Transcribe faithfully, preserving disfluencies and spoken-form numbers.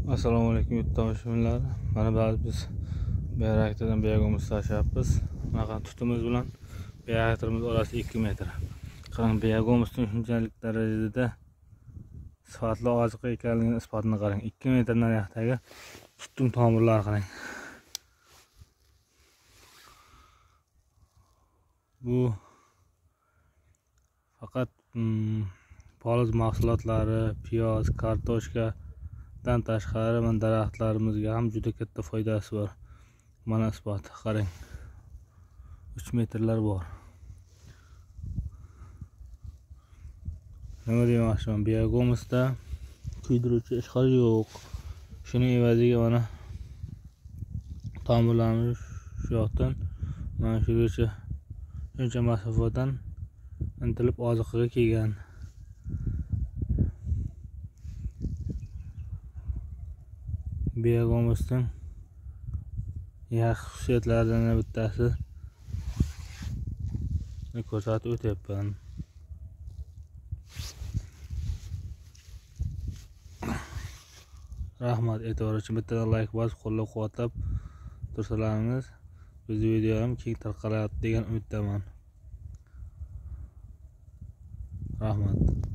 Assalomu alaykum yurtdoshlar. Mana ba'zi biz bayraklardan buyog'imiz tashlayapmiz. Bunaqa tutimiz bilan bayraklarimiz orasi ikki metr. Qarang, buyog'imizning shunchalik darajada sifatli oziq ekanligini isbotini qarang. ikki metr nariyoqdagi tutum tomirlari qarang. Bu faqat hmm, poliz mahsulotlari, piyoz, kartoshka dan tashqari mana daraxtlarimizga ham juda katta foydasi bor. Mana isbot, qarang. uch metrlar bor. Nima demoqchiman? Biyogomizda kuydiruvchi ishqor yo'q. Shuning evaziga mana tomirlarimiz shu yoqdan mana shugacha shuncha masofadan intilib oziqaga kelgan. Biyogomizning yaxshi xususiyatlaridan bittasi ko'rsatib o'tyapman. Rahmat, e'tibor uchun bittadan like bosib qo'llab-quvvatlab tursalaringiz bizning video ham keng tarqalayapti degan umiddaman. Rahmat.